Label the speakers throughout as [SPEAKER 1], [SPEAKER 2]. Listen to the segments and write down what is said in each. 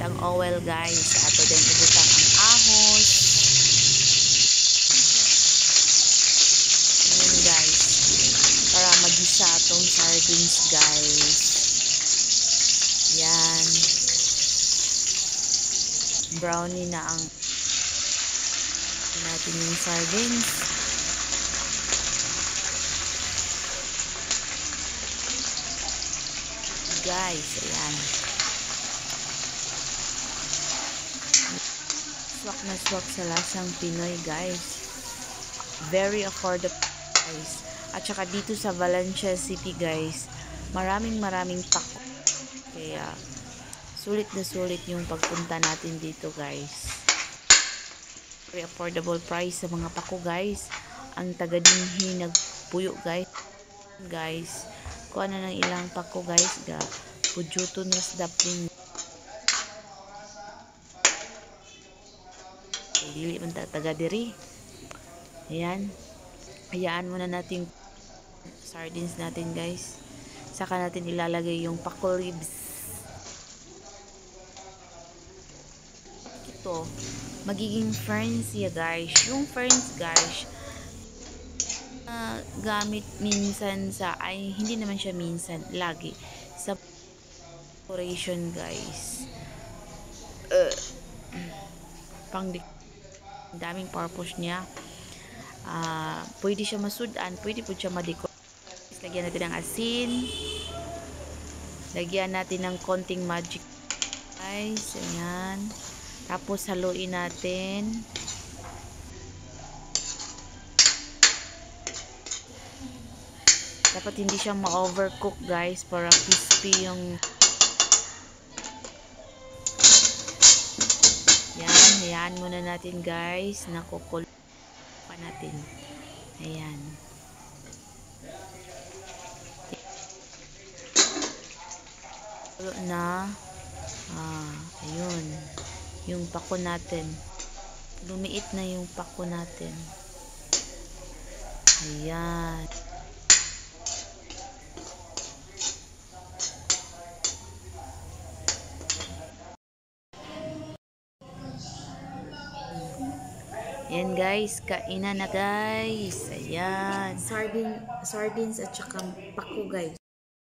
[SPEAKER 1] ang oil guys. Ato din ibutang ang ahos. Ayan guys. Para magisa atong sardines guys. Yan. Brownie na ang natin yung sardines. Guys, ayan. Swak na swak sa lasang Pinoy guys. Very affordable guys. At saka dito sa Valencia City guys, maraming pako. Kaya sulit na sulit yung pagpunta natin dito guys. Very affordable price sa mga pako guys. Ang taga-dinhi nagpuyo guys. Kuha na ng ilang pako guys ga pujuton ras dapling. Dili man taga diri. Ayan. Hayaan muna natin sardines natin guys. Saka natin ilalagay yung pako ribs. Ito, magiging ferns ya guys. Yung ferns guys, gamit minsan sa, ay hindi naman siya minsan, lagi sa decoration guys. Pang daming purpose niya. Pwede siya masudan, pwede po siya ma-decorate. Lagyan natin ng asin. Lagyan natin ng konting magic guys. Ayan. Tapos haluin natin. Dapat hindi siya ma-overcook guys para crispy yung. Yan, hayaan muna natin guys. Nakukulo pa natin. Ayan. Kulo na. Ayun. Yung pako natin. Lumiit na yung pako natin. Ayan. Ayan guys, kainan na guys. Ayan. Sardines at saka pako guys.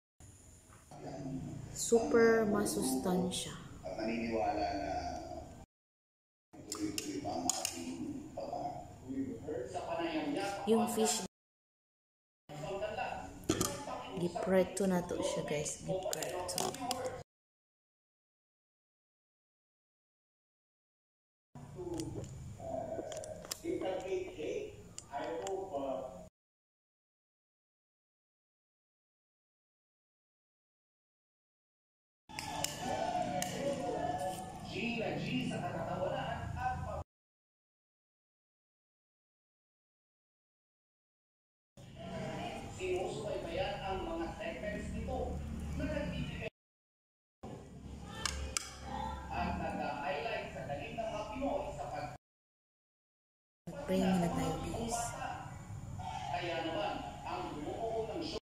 [SPEAKER 1] Super masustansya. Yung fish gipreto na to siya guys. Gipreto.
[SPEAKER 2] Sinusubaybayan ang mga segments nito na nagbibigay at nag-highlight sa galing ng mga Pinoy sa
[SPEAKER 1] Pray muna tayo guys.
[SPEAKER 2] Kaya naman, ang bumuo ng show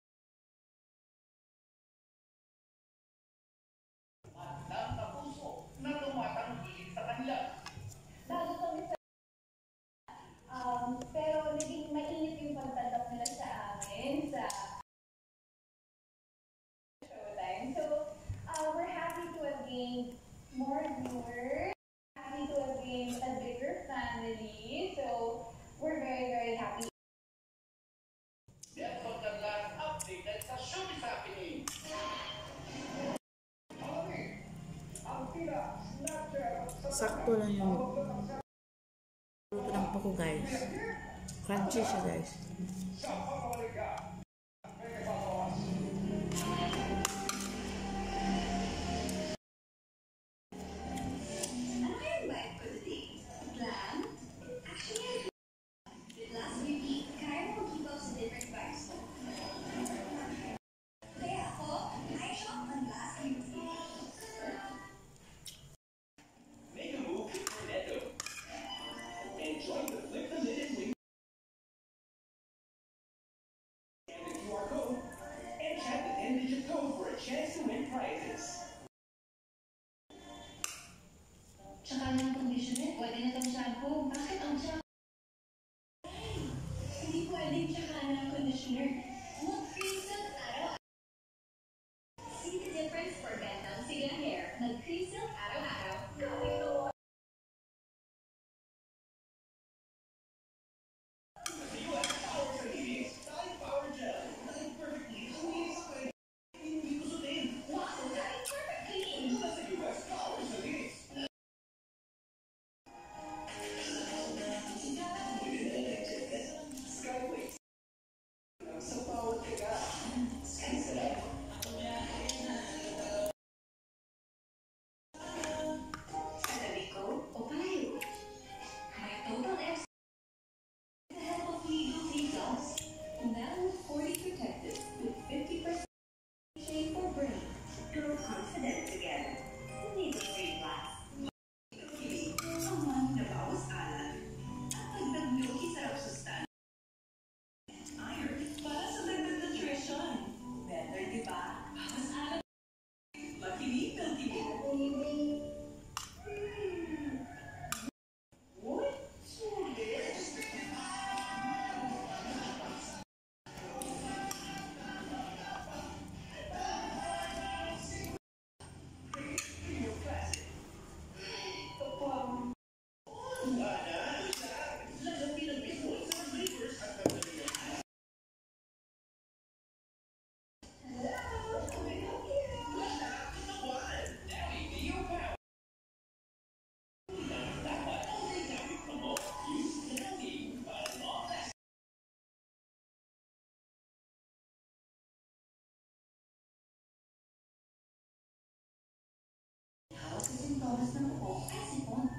[SPEAKER 2] ng kapuso na tumatangkilik sa kanila.
[SPEAKER 3] Pero naging mainit yung pagtanggap nila sa amin sa showtime. So, we're happy to have gained more viewers, happy to have gained a bigger family. So, we're very happy.
[SPEAKER 2] Yan ang last update sa showbiz happening.
[SPEAKER 1] Sakto lang yung luto ng pako guys. Crunchy siya guys.
[SPEAKER 3] conditioner. Pwede na itong shampoo. Bakit ang shampoo? Hindi pwedeng tsaka ng conditioner. Mag-cream silk araw. See the difference for Bentham Sigla hair. Mag-cream silk araw-araw. Gawin mo. Sintomas ng upo ay sipon.